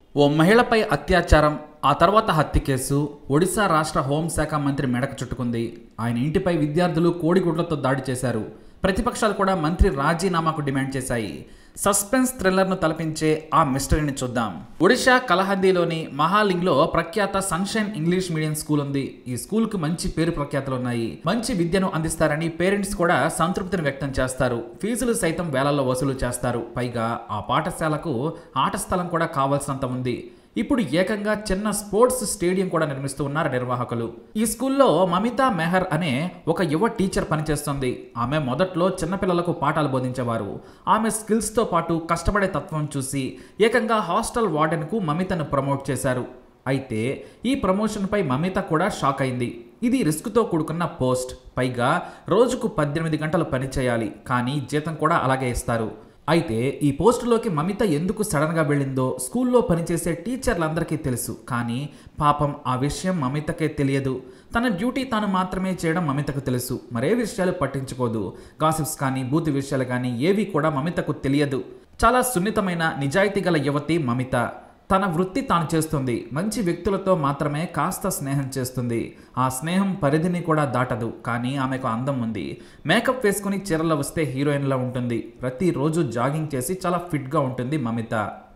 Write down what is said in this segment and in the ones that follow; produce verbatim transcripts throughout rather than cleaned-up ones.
ఓ మహిళపై అత్యాచారం, ఆ తర్వాత హత్య కేసు ఒడిశా రాష్ట్ర హోంశాఖ మంత్రి మెడకు చుట్టుకుంది. ఆయన ఇంటిపై విద్యార్థులు కోడిగుడ్లతో దాడి చేశారు. ప్రతిపక్షాలు కూడా మంత్రి రాజీనామాకు డిమాండ్ చేశాయి. సస్పెన్స్ థ్రిల్లర్ను తలపించే ఆ మిస్టరీని చూద్దాం. ఒడిశా కలహందీలోని మహాలింగ్లో ప్రఖ్యాత సన్షైన్ ఇంగ్లీష్ మీడియం స్కూల్ ఉంది. ఈ స్కూల్కు మంచి పేరు ప్రఖ్యాతలు ఉన్నాయి. మంచి విద్యను అందిస్తారని పేరెంట్స్ కూడా సంతృప్తిని వ్యక్తం చేస్తారు. ఫీజులు సైతం వేలల్లో వసూలు చేస్తారు. పైగా ఆ పాఠశాలకు ఆట స్థలం కూడా కావాల్సినంత ఉంది. ఇప్పుడు ఏకంగా చిన్న స్పోర్ట్స్ స్టేడియం కూడా నిర్మిస్తూ ఉన్నారు నిర్వాహకులు. ఈ స్కూల్లో మమితా మెహర్ అనే ఒక యువ టీచర్ పనిచేస్తుంది. ఆమె మొదట్లో చిన్నపిల్లలకు పాఠాలు బోధించేవారు. ఆమె స్కిల్స్తో పాటు కష్టపడే తత్వం చూసి ఏకంగా హాస్టల్ వార్డెన్కు మమితను ప్రమోట్ చేశారు. అయితే ఈ ప్రమోషన్పై మమిత కూడా షాక్ అయింది. ఇది రిస్క్తో కూడుకున్న పోస్ట్. పైగా రోజుకు పద్దెనిమిది గంటలు పని చేయాలి, కానీ జీతం కూడా అలాగే ఇస్తారు. అయితే ఈ పోస్టులోకి మమిత ఎందుకు సడన్గా వెళ్ళిందో స్కూల్లో పనిచేసే టీచర్లందరికీ తెలుసు. కానీ పాపం ఆ విషయం మమితకే తెలియదు. తన డ్యూటీ తాను మాత్రమే చేయడం మమితకు తెలుసు. మరే విషయాలు పట్టించుకోదు. గాసిప్స్ కానీ బూతు విషయాలు కానీ ఏవి కూడా మమితకు తెలియదు. చాలా సున్నితమైన నిజాయితీ గల యువతి మమిత. తన వృత్తి తాను చేస్తుంది. మంచి వ్యక్తులతో మాత్రమే కాస్త స్నేహం చేస్తుంది. ఆ స్నేహం పరిధిని కూడా దాటదు. కానీ ఆమెకు అందం ఉంది. మేకప్ వేసుకుని చీరలో వస్తే హీరోయిన్లా ఉంటుంది. ప్రతిరోజు జాగింగ్ చేసి చాలా ఫిట్గా ఉంటుంది మమిత.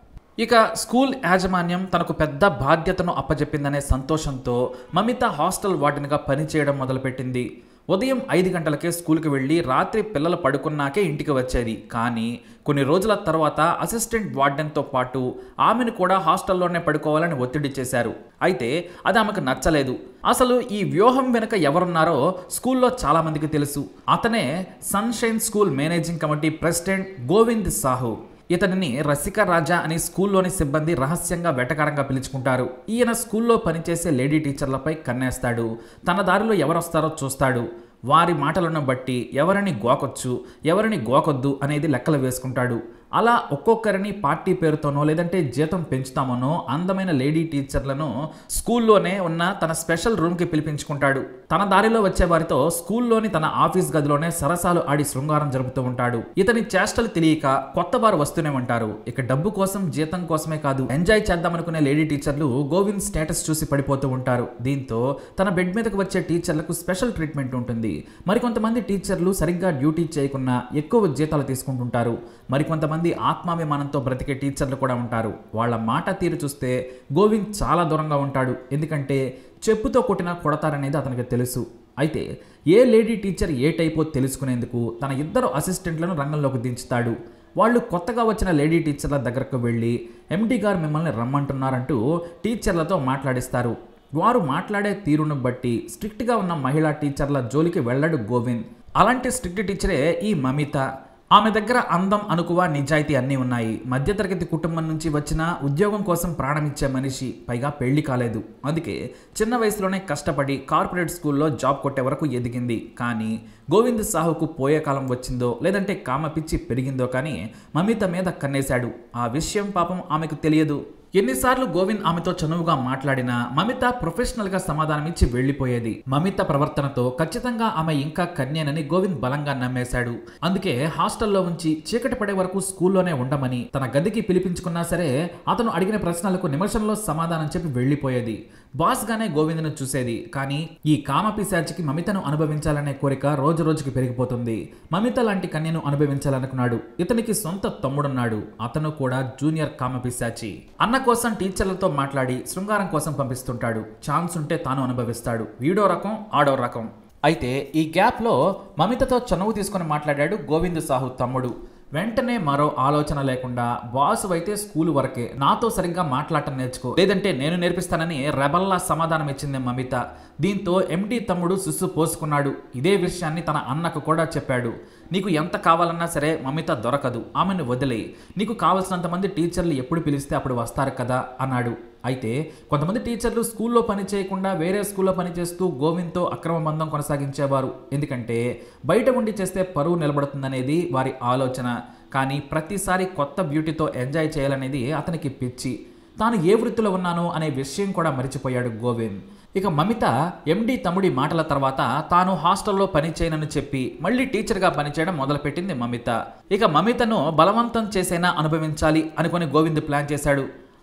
ఇక స్కూల్ యాజమాన్యం తనకు పెద్ద బాధ్యతను అప్పజెప్పిందనే సంతోషంతో మమిత హాస్టల్ వార్డెన్గా పనిచేయడం మొదలుపెట్టింది. ఉదయం ఐదు గంటలకే స్కూల్కి వెళ్ళి రాత్రి పిల్లలు పడుకున్నాకే ఇంటికి వచ్చేది. కానీ కొన్ని రోజుల తర్వాత అసిస్టెంట్ వార్డెన్తో పాటు ఆమెను కూడా హాస్టల్లోనే పడుకోవాలని ఒత్తిడి చేశారు. అయితే అది ఆమెకు నచ్చలేదు. అసలు ఈ వ్యూహం వెనుక ఎవరున్నారో స్కూల్లో చాలామందికి తెలుసు. అతనే sunshine school managing committee president Govind Sahu. ఇతనిని రసిక రాజా అని స్కూల్లోని సిబ్బంది రహస్యంగా వెటకారంగా పిలుచుకుంటారు. ఈయన స్కూల్లో పనిచేసే లేడీ టీచర్లపై కన్నేస్తాడు. తన దారిలో ఎవరొస్తారో చూస్తాడు. వారి మాటలను బట్టి ఎవరిని గోకొచ్చు, ఎవరిని గోకొద్దు అనేది లెక్కలు వేసుకుంటాడు. అలా ఒక్కొక్కరిని పార్టీ పేరుతోనో లేదంటే జీతం పెంచుతామనో అందమైన లేడీ టీచర్లను స్కూల్లోనే ఉన్న తన స్పెషల్ రూమ్కి పిలిపించుకుంటాడు. తన దారిలో వచ్చే వారితో స్కూల్లోని తన ఆఫీస్ గదిలోనే సరసాలు ఆడి శృంగారం జరుపుతూ ఉంటాడు. ఇతని చేష్టలు తెలియక కొత్త వారు వస్తూనే ఉంటారు. ఇక డబ్బు కోసం జీతం కోసమే కాదు, ఎంజాయ్ చేద్దామనుకునే లేడీ టీచర్లు గోవింద్ స్టేటస్ చూసి పడిపోతూ ఉంటారు. దీంతో తన బెడ్ మీదకి వచ్చే టీచర్లకు స్పెషల్ ట్రీట్మెంట్ ఉంటుంది. మరికొంతమంది టీచర్లు సరిగ్గా డ్యూటీ చేయకుండా ఎక్కువ జీతాలు తీసుకుంటుంటారు. మరికొంతమంది ఆత్మాభిమానంతో బ్రతికే టీచర్లు కూడా ఉంటారు. వాళ్ళ మాట తీరు చూస్తే గోవింద్ చాలా దూరంగా ఉంటాడు. ఎందుకంటే చెప్పుతో కొట్టినా కొడతారనేది అతనికి తెలుసు. అయితే ఏ లేడీ టీచర్ ఏ టైపో తెలుసుకునేందుకు తన ఇద్దరు అసిస్టెంట్లను రంగంలోకి దించుతాడు. వాళ్ళు కొత్తగా వచ్చిన లేడీ టీచర్ల దగ్గరకు వెళ్ళి ఎండీ గారు మిమ్మల్ని రమ్మంటున్నారంటూ టీచర్లతో మాట్లాడిస్తారు. వారు మాట్లాడే తీరును బట్టి స్ట్రిక్ట్గా ఉన్న మహిళా టీచర్ల జోలికి వెళ్ళడు గోవింద్. అలాంటి స్ట్రిక్ట్ టీచరే ఈ మమిత. ఆమె దగ్గర అందం, అనుకువ, నిజాయితీ అన్నీ ఉన్నాయి. మధ్యతరగతి కుటుంబం నుంచి వచ్చిన ఉద్యోగం కోసం ప్రాణమిచ్చే మనిషి. పైగా పెళ్లి కాలేదు. అందుకే చిన్న వయసులోనే కష్టపడి కార్పొరేట్ స్కూల్లో జాబ్ కొట్టే వరకు ఎదిగింది. కానీ గోవింద్ సాహుకు పోయే కాలం వచ్చిందో లేదంటే కామ పిచ్చి పెరిగిందో కానీ మమిత మీద కన్నేశాడు. ఆ విషయం పాపం ఆమెకు తెలియదు. ఎన్నిసార్లు గోవింద్ ఆమెతో చనువుగా మాట్లాడినా మమిత ప్రొఫెషనల్గా సమాధానమిచ్చి వెళ్లిపోయేది. మమిత ప్రవర్తనతో ఖచ్చితంగా ఆమె ఇంకా కన్యేనని గోవింద్ బలంగా నమ్మేశాడు. అందుకే హాస్టల్లో ఉంచి చీకటి పడే వరకు స్కూల్లోనే ఉండమని తన గదికి పిలిపించుకున్నా సరే అతను అడిగిన ప్రశ్నలకు నిమిషంలో సమాధానం చెప్పి వెళ్లిపోయేది. బాస్గానే గోవింద్ను చూసేది. కానీ ఈ కామపిశాచికి మమితను అనుభవించాలనే కోరిక రోజు రోజుకి పెరిగిపోతుంది. మమిత లాంటి కన్యను అనుభవించాలనుకున్నాడు. ఇతనికి సొంత తమ్ముడున్నాడు. అతను కూడా జూనియర్ కామపిశాచి. అన్న కోసం టీచర్లతో మాట్లాడి శృంగారం కోసం పంపిస్తుంటాడు. ఛాన్స్ ఉంటే తాను అనుభవిస్తాడు. వీడో రకం, ఆడో రకం. అయితే ఈ గ్యాప్లో మమితతో చనువు తీసుకుని మాట్లాడాడు గోవింద్ సాహు తమ్ముడు. వెంటనే మరో ఆలోచన లేకుండా బాసు అయితే స్కూల్ వరకే, నాతో సరిగ్గా మాట్లాడటం నేర్చుకో, లేదంటే నేను నేర్పిస్తానని రెబల్లా సమాధానం ఇచ్చింది మమిత. దీంతో ఎండీ తమ్ముడు సుస్సు పోసుకున్నాడు. ఇదే విషయాన్ని తన అన్నకు కూడా చెప్పాడు. నీకు ఎంత కావాలన్నా సరే మమిత దొరకదు, ఆమెను వదిలే. నీకు కావలసినంత మంది టీచర్లు ఎప్పుడు పిలిస్తే అప్పుడు వస్తారు కదా అన్నాడు. అయితే కొంతమంది టీచర్లు స్కూల్లో పని చేయకుండా వేరే స్కూల్లో పనిచేస్తూ గోవింద్తో అక్రమ బంధం కొనసాగించేవారు. ఎందుకంటే బయట ఉండి చేస్తే పరువు నిలబడుతుందనేది వారి ఆలోచన. కానీ ప్రతిసారి కొత్త బ్యూటీతో ఎంజాయ్ చేయాలనేది అతనికి పిచ్చి. తాను ఏ వృత్తిలో ఉన్నానో అనే విషయం కూడా మరిచిపోయాడు గోవింద్. ఇక మమిత ఎండీ తమ్ముడి మాటల తర్వాత తాను హాస్టల్లో పని చేయనని చెప్పి మళ్ళీ టీచర్గా పనిచేయడం మొదలుపెట్టింది మమిత. ఇక మమితను బలవంతం చేసైనా అనుభవించాలి అనుకుని గోవింద్ ప్లాన్ చేశాడు.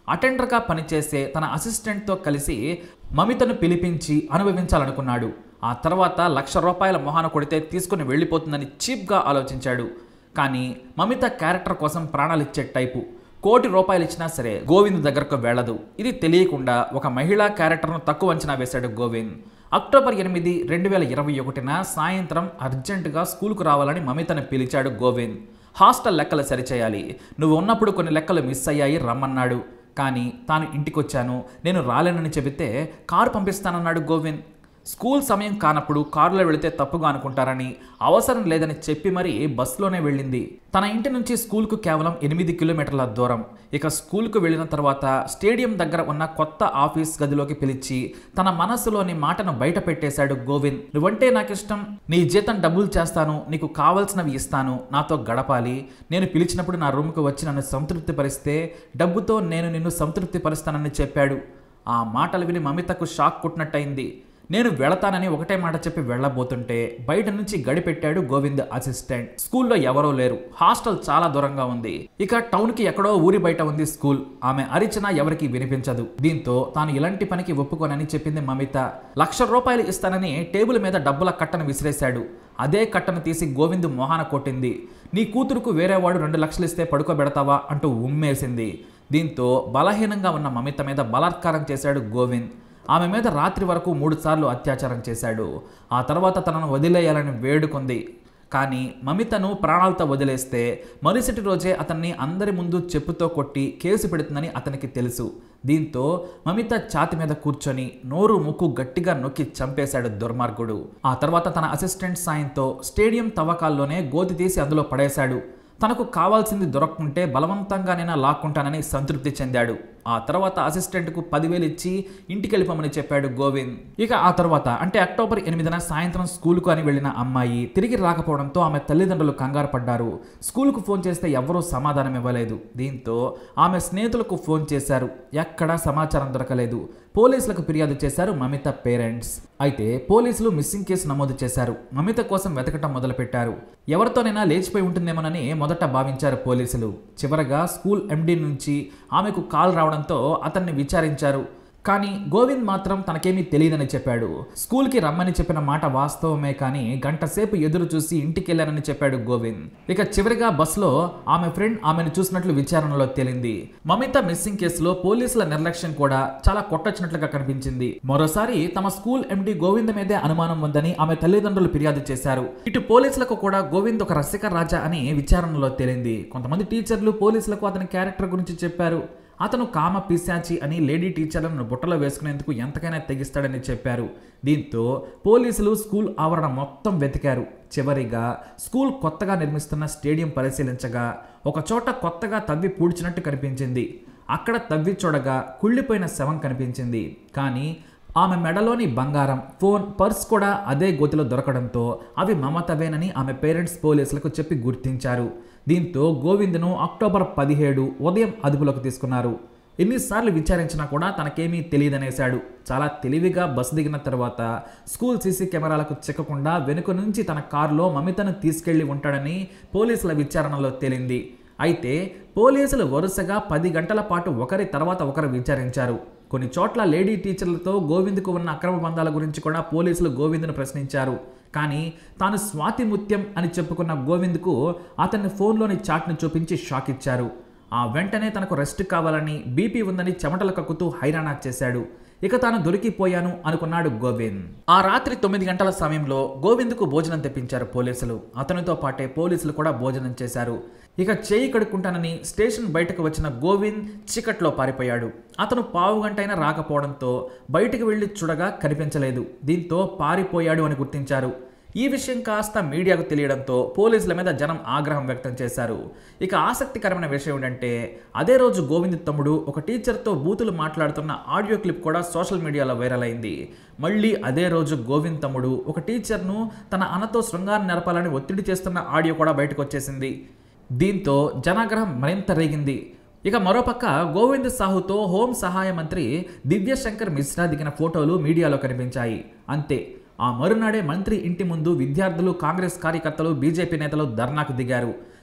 అటెండర్గా పనిచేసే తన అసిస్టెంట్తో కలిసి మమితను పిలిపించి అనుభవించాలనుకున్నాడు. ఆ తర్వాత లక్ష రూపాయల మొహాన కొడితే తీసుకుని వెళ్ళిపోతుందని చీప్గా ఆలోచించాడు. కానీ మమిత క్యారెక్టర్ కోసం ప్రాణాలిచ్చే టైపు. కోటి రూపాయలు ఇచ్చినా సరే గోవింద్ దగ్గరకు వెళ్ళదు. ఇది తెలియకుండా ఒక మహిళా క్యారెక్టర్ను తక్కువ అంచనా వేశాడు గోవింద్. అక్టోబర్ ఎనిమిది రెండు వేల ఇరవై ఒకటిన సాయంత్రం అర్జెంటుగా స్కూల్కు రావాలని మమితను పిలిచాడు గోవింద్. హాస్టల్ లెక్కలు సరిచేయాలి, నువ్వు ఉన్నప్పుడు కొన్ని లెక్కలు మిస్ అయ్యాయి, రమ్మన్నాడు. కానీ తాను ఇంటికొచ్చాను, నేను రాలేనని చెబితే కారు పంపిస్తానన్నాడు గోవింద్. స్కూల్ సమయం కానప్పుడు కారులో వెళితే తప్పుగా అనుకుంటారని, అవసరం లేదని చెప్పి మరీ బస్సులోనే వెళ్ళింది. తన ఇంటి నుంచి స్కూల్కు కేవలం ఎనిమిది కిలోమీటర్ల దూరం. ఇక స్కూల్కు వెళ్ళిన తర్వాత స్టేడియం దగ్గర ఉన్న కొత్త ఆఫీస్ గదిలోకి పిలిచి తన మనసులోని మాటను బయట పెట్టేశాడు గోవింద్. నువ్వంటే నాకు ఇష్టం, నీ జీతం డబ్బులు చేస్తాను, నీకు కావాల్సినవి ఇస్తాను, నాతో గడపాలి, నేను పిలిచినప్పుడు నా రూమ్కి వచ్చి నన్ను సంతృప్తి పరిస్తే డబ్బుతో నేను నిన్ను సంతృప్తి పరుస్తానని చెప్పాడు. ఆ మాటలు విని మమితకు షాక్ కొట్టినట్టయింది. నేను వెళతానని ఒకటే మాట చెప్పి వెళ్ళబోతుంటే బయట నుంచి గడిపెట్టాడు గోవింద్ అసిస్టెంట్. స్కూల్లో ఎవరో లేరు, హాస్టల్ చాలా దూరంగా ఉంది. ఇక టౌన్కి ఎక్కడో ఊరి బయట ఉంది స్కూల్. ఆమె అరిచినా ఎవరికి వినిపించదు. దీంతో తాను ఇలాంటి పనికి ఒప్పుకోనని చెప్పింది మమిత. లక్ష రూపాయలు ఇస్తానని టేబుల్ మీద డబ్బుల కట్టను విసిరేశాడు. అదే కట్టను తీసి గోవింద్ మొహాన కొట్టింది. నీ కూతురుకు వేరేవాడు రెండు లక్షలు ఇస్తే పడుకోబెడతావా అంటూ ఉమ్మేసింది. దీంతో బలహీనంగా ఉన్న మమిత మీద బలాత్కారం చేశాడు గోవింద్. ఆమె మీద రాత్రి వరకు మూడు సార్లు అత్యాచారం చేశాడు. ఆ తర్వాత తనను వదిలేయాలని వేడుకుంది. కానీ మమితను ప్రాణాలతో వదిలేస్తే మరుసటి రోజే అతన్ని అందరి ముందు చెప్పుతో కొట్టి కేసు పెడుతుందని అతనికి తెలుసు. దీంతో మమిత ఛాతి మీద కూర్చొని నోరు ముక్కు గట్టిగా నొక్కి చంపేశాడు దుర్మార్గుడు. ఆ తర్వాత తన అసిస్టెంట్ సాయంతో స్టేడియం తవ్వకాల్లోనే గోతి తీసి అందులో పడేశాడు. తనకు కావాల్సింది దొరక్కుంటే బలవంతంగానైనా లాక్కుంటానని సంతృప్తి చెందాడు. ఆ తర్వాత అసిస్టెంట్కు పదివేలు ఇచ్చి ఇంటికి వెళ్ళిపోమని చెప్పాడు గోవింద్. ఇక ఆ తర్వాత అంటే అక్టోబర్ ఎనిమిదిన సాయంత్రం స్కూల్కు అని వెళ్ళిన అమ్మాయి తిరిగి రాకపోవడంతో ఆమె తల్లిదండ్రులు కంగారు పడ్డారు. స్కూల్కు ఫోన్ చేస్తే ఎవరూ సమాధానం ఇవ్వలేదు. దీంతో ఆమె స్నేహితులకు ఫోన్ చేశారు. ఎక్కడా సమాచారం దొరకలేదు. పోలీసులకు ఫిర్యాదు చేశారు మమిత పేరెంట్స్. అయితే పోలీసులు మిస్సింగ్ కేసు నమోదు చేశారు. మమిత కోసం వెతకటం మొదలుపెట్టారు. ఎవరితోనైనా లేచిపోయి ఉంటుందేమోనని మొదట భావించారు పోలీసులు. చివరగా స్కూల్ ఎండీ నుంచి ఆమెకు కాల్ రావడంతో అతన్ని విచారించారు. కానీ గోవింద్ మాత్రం తనకేమీ తెలియదని చెప్పాడు. స్కూల్కి రమ్మని చెప్పిన మాట వాస్తవమే, కానీ గంట సేపు ఎదురు చూసి ఇంటికి వెళ్ళానని చెప్పాడు గోవింద్. ఇక చివరిగా బస్సులో ఆమె ఫ్రెండ్ ఆమెను చూసినట్లు విచారణలో తేలింది. మమిత మిస్సింగ్ కేసులో పోలీసుల నిర్లక్ష్యం కూడా చాలా కొట్టొచ్చినట్లుగా కనిపించింది. మరోసారి తమ స్కూల్ ఎండీ గోవింద్ మీదే అనుమానం ఉందని ఆమె తల్లిదండ్రులు ఫిర్యాదు చేశారు. ఇటు పోలీసులకు కూడా గోవింద్ ఒక రసిక రాజా అని విచారణలో తేలింది. కొంతమంది టీచర్లు పోలీసులకు అతని క్యారెక్టర్ గురించి చెప్పారు. అతను కామ పిశాచి అని లేడీ టీచర్లను బుట్టలో వేసుకునేందుకు ఎంతకైనా తెగిస్తాడని చెప్పారు. దీంతో పోలీసులు స్కూల్ ఆవరణ మొత్తం వెతికారు. చివరిగా స్కూల్ కొత్తగా నిర్మిస్తున్న స్టేడియం పరిశీలించగా ఒక చోట కొత్తగా తవ్వి పూడ్చినట్టు కనిపించింది. అక్కడ తవ్వి చూడగా కుళ్ళిపోయిన శవం కనిపించింది. కానీ ఆమె మెడలోని బంగారం, ఫోన్, పర్స్ కూడా అదే గోతిలో దొరకడంతో అవి మమతవేనని ఆమె పేరెంట్స్ పోలీసులకు చెప్పి గుర్తించారు. దీంతో గోవింద్ను అక్టోబర్ పదిహేడు ఉదయం అదుపులోకి తీసుకున్నారు. ఎన్నిసార్లు విచారించినా కూడా తనకేమీ తెలియదనేశాడు. చాలా తెలివిగా బస్సు దిగిన తర్వాత స్కూల్ సీసీ కెమెరాలకు చిక్కకుండా వెనుక నుంచి తన కారులో మమితను తీసుకెళ్లి ఉంటాడని పోలీసుల విచారణలో తేలింది. అయితే పోలీసులు వరుసగా పది గంటల పాటు ఒకరి తర్వాత ఒకరు విచారించారు. కొన్ని చోట్ల లేడీ టీచర్లతో గోవింద్కు ఉన్న అక్రమ బంధాల గురించి కూడా పోలీసులు గోవింద్ను ప్రశ్నించారు. కానీ తాను స్వాతి ముత్యం అని చెప్పుకున్న గోవింద్కు అతన్ని ఫోన్లోని చాట్ను చూపించి షాక్ ఇచ్చారు. ఆ వెంటనే తనకు రెస్ట్ కావాలని, బీపీ ఉందని చెమటలు కక్కుతూ హైరానా చేశాడు. ఇక తాను దొరికిపోయాను అనుకున్నాడు గోవింద్. ఆ రాత్రి తొమ్మిది గంటల సమయంలో గోవింద్కు భోజనం తెప్పించారు పోలీసులు. అతనితో పాటే పోలీసులు కూడా భోజనం చేశారు. ఇక చేయి కడుక్కుంటానని స్టేషన్ బయటకు వచ్చిన గోవింద్ చీకట్లో పారిపోయాడు. అతను పావు గంటైనా రాకపోవడంతో బయటకు వెళ్లి చూడగా కనిపించలేదు. దీంతో పారిపోయాడు అని గుర్తించారు. ఈ విషయం కాస్త మీడియాకు తెలియడంతో పోలీసుల మీద జనం ఆగ్రహం వ్యక్తం చేశారు. ఇక ఆసక్తికరమైన విషయం ఏంటంటే అదే రోజు గోవింద్ తమ్ముడు ఒక టీచర్తో బూతులు మాట్లాడుతున్న ఆడియో క్లిప్ కూడా సోషల్ మీడియాలో వైరల్ అయింది. మళ్ళీ అదే రోజు గోవింద్ తమ్ముడు ఒక టీచర్ను తన అన్నతో శృంగారం నెరపాలని ఒత్తిడి చేస్తున్న ఆడియో కూడా బయటకు వచ్చేసింది. దీంతో జనాగ్రహం మరింత రేగింది. ఇక మరోపక్క గోవింద్ సాహుతో హోం సహాయ మంత్రి దివ్యశంకర్ మిశ్రా దిగిన ఫోటోలు మీడియాలో కనిపించాయి. అంతే, ఆ మరునాడే మంత్రి ఇంటి ముందు విద్యార్థులు, కాంగ్రెస్ కార్యకర్తలు, బీజేపీ నేతలు ధర్నాకు దిగారు.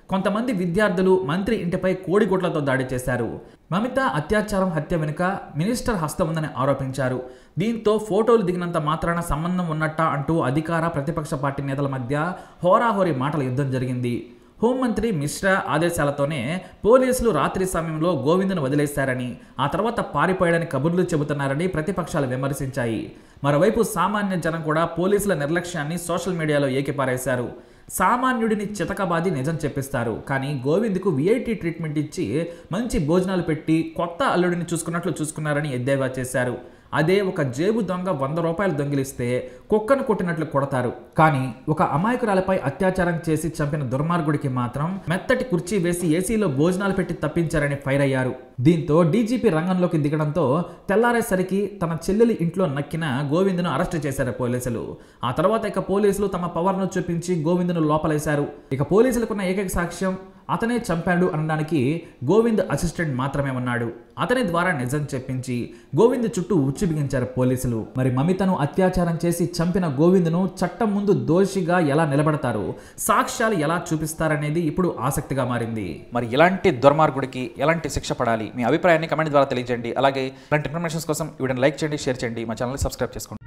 కొంతమంది విద్యార్థులు మంత్రి ఇంటిపై కోడిగుడ్లతో దాడి చేశారు. మమిత అత్యాచారం హత్య వెనుక మినిస్టర్ హస్తం ఉందని ఆరోపించారు. దీంతో ఫోటోలు దిగినంత మాత్రాన సంబంధం ఉన్నట్ట అంటూ అధికార ప్రతిపక్ష పార్టీ నేతల మధ్య హోరాహోరీ మాటల యుద్ధం జరిగింది. హోంమంత్రి మిశ్రా ఆదేశాలతోనే పోలీసులు రాత్రి సమయంలో గోవింద్ను వదిలేశారని, ఆ తర్వాత పారిపోయాడని కబుర్లు చెబుతున్నారని ప్రతిపక్షాలు విమర్శించాయి. మరోవైపు సామాన్య జనం కూడా పోలీసుల నిర్లక్ష్యాన్ని సోషల్ మీడియాలో ఏకిపారేశారు. సామాన్యుడిని చితకబాది నిజం చెప్పిస్తారు, కానీ గోవింద్కు విఐటీ ట్రీట్మెంట్ ఇచ్చి మంచి భోజనాలు పెట్టి కొత్త అల్లుడిని చూసుకున్నట్లు చూసుకున్నారని ఎద్దేవా చేశారు. అదే ఒక జేబు దొంగ వంద రూపాయలు దొంగిలిస్తే కుక్కను కొట్టినట్లు కొడతారు, కానీ ఒక అమాయకురాలపై అత్యాచారం చేసి చంపిన దుర్మార్గుడికి మాత్రం మెత్తటి కుర్చీ వేసి ఏసీలో భోజనాలు పెట్టి తప్పించారని ఫైర్ అయ్యారు. దీంతో డీజీపీ రంగంలోకి దిగడంతో తెల్లారేసరికి తన చెల్లెలి ఇంట్లో నక్కిన గోవింద్ను అరెస్టు చేశారు పోలీసులు. ఆ తర్వాత ఇక పోలీసులు తమ పవర్ను చూపించి గోవింద్ను లోపలేశారు. ఇక పోలీసులకున్న ఏకైక సాక్ష్యం అతనే చంపాడు అనడానికి గోవింద్ అసిస్టెంట్ మాత్రమే ఉన్నాడు. అతని ద్వారా నిజం చెప్పించి గోవింద్ చుట్టూ ఉచ్చు బిగించారు పోలీసులు. మరి మమితను అత్యాచారం చేసి చంపిన గోవింద్ను చట్టం ముందు దోషిగా ఎలా నిలబడతారు, సాక్ష్యాలు ఎలా చూపిస్తారనేది ఇప్పుడు ఆసక్తిగా మారింది. మరి ఇలాంటి దుర్మార్గుడికి ఎలాంటి శిక్ష పడాలి? మీ అభిప్రాయాన్ని కమెంట్ ద్వారా తెలియజేయండి. అలాగే ఇలాంటి ఇన్ఫర్మేషన్స్ కోసం వీడియోని లైక్ చేయండి, షేర్ చేయండి, మా ఛానల్ని సబ్స్క్రైబ్ చేసుకోండి.